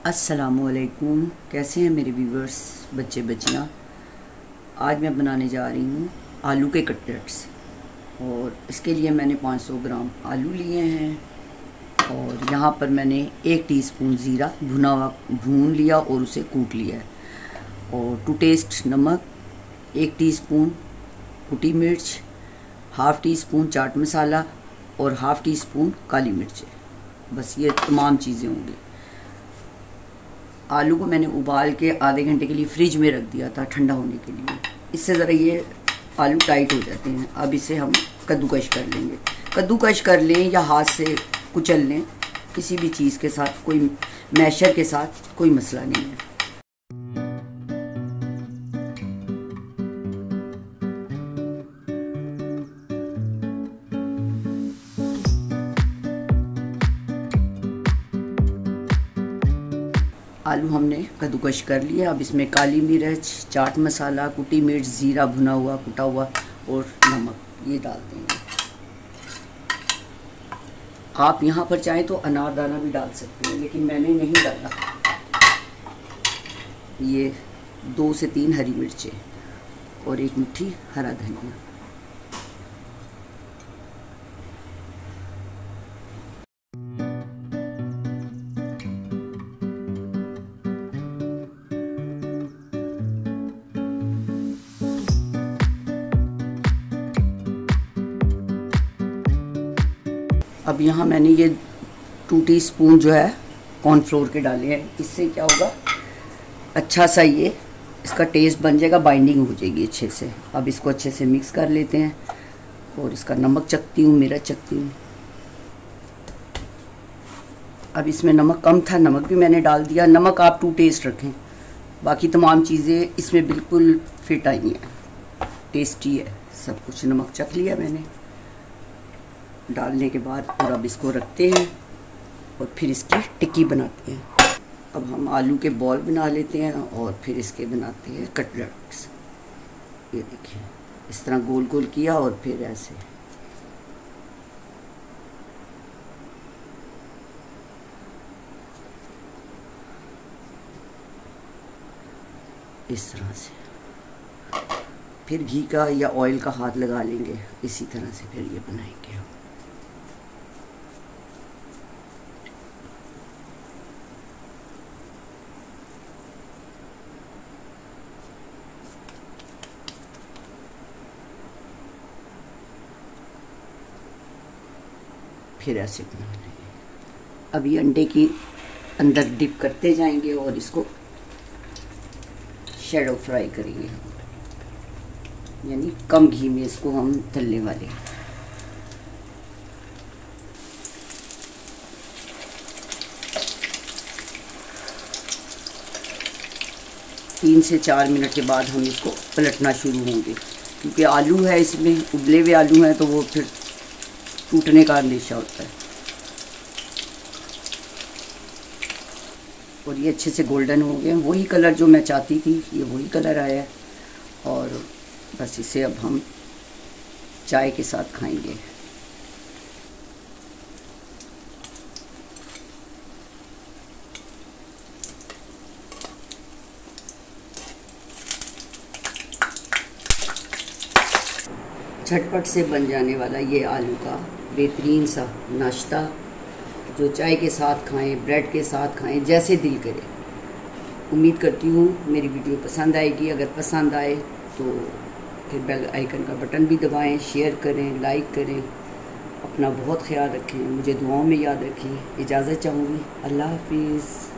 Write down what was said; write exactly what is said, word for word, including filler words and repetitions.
अस्सलामुअलैकुम, कैसे हैं मेरे व्यूवर्स, बच्चे बच्चियाँ। आज मैं बनाने जा रही हूँ आलू के कटलेट्स। और इसके लिए मैंने पाँच सौ ग्राम आलू लिए हैं और यहाँ पर मैंने एक टीस्पून ज़ीरा भुना हुआ भून लिया और उसे कूट लिया है। और टू टेस्ट नमक, एक टीस्पून कुटी मिर्च, half teaspoon chaat masala और हाफ़ टी स्पून काली मिर्च। बस ये तमाम चीज़ें होंगी। आलू को मैंने उबाल के आधे घंटे के लिए फ्रिज में रख दिया था ठंडा होने के लिए। इससे ज़रा ये आलू टाइट हो जाते हैं। अब इसे हम कद्दूकश कर लेंगे। कद्दूकश कर लें या हाथ से कुचल लें, किसी भी चीज़ के साथ, कोई मैशर के साथ कोई मसला नहीं है। आलू हमने कद्दूकश कर लिया। अब इसमें काली मिर्च, चाट मसाला, कुटी मिर्च, ज़ीरा भुना हुआ कुटा हुआ और नमक ये डाल देंगे। आप यहाँ पर चाहें तो अनारदाना भी डाल सकते हैं, लेकिन मैंने नहीं डाला। ये दो से तीन हरी मिर्चें और एक मुट्ठी हरा धनिया। अब यहाँ मैंने ये टू टीस्पून जो है कॉर्नफ्लोर के डाले हैं। इससे क्या होगा, अच्छा सा ये इसका टेस्ट बन जाएगा, बाइंडिंग हो जाएगी अच्छे से। अब इसको अच्छे से मिक्स कर लेते हैं और इसका नमक चखती हूँ, मिर्च चखती हूँ। अब इसमें नमक कम था, नमक भी मैंने डाल दिया। नमक आप टू टेस्ट रखें, बाकी तमाम चीज़ें इसमें बिल्कुल फिट आई हैं, टेस्टी है सब कुछ। नमक चख लिया मैंने डालने के बाद। और अब इसको रखते हैं और फिर इसकी टिक्की बनाते हैं। अब हम आलू के बॉल बना लेते हैं और फिर इसके बनाते हैं कटलेट्स। ये देखिए, इस तरह गोल गोल किया और फिर ऐसे इस तरह से। फिर घी का या ऑयल का हाथ लगा लेंगे, इसी तरह से फिर ये बनाएंगे हम। फिर ऐसे बना लेंगे। अभी अंडे की अंदर डिप करते जाएंगे और इसको शैडो फ्राई करेंगे, यानी कम घी में इसको हम तलने वाले हैं। तीन से चार मिनट के बाद हम इसको पलटना शुरू होंगे, क्योंकि आलू है इसमें, उबले हुए आलू हैं, तो वो फिर टूटने का अंदेशा होता है। और ये अच्छे से गोल्डन हो गए, वही कलर जो मैं चाहती थी, ये वही कलर आया है। और बस इसे अब हम चाय के साथ खाएंगे। झटपट से बन जाने वाला ये आलू का बेहतरीन सा नाश्ता, जो चाय के साथ खाएं, ब्रेड के साथ खाएं, जैसे दिल करे। उम्मीद करती हूँ मेरी वीडियो पसंद आएगी। अगर पसंद आए तो फिर बेल आइकन का बटन भी दबाएं, शेयर करें, लाइक करें। अपना बहुत ख्याल रखें, मुझे दुआओं में याद रखें। इजाज़त चाहूँगी। अल्लाह हाफिज़।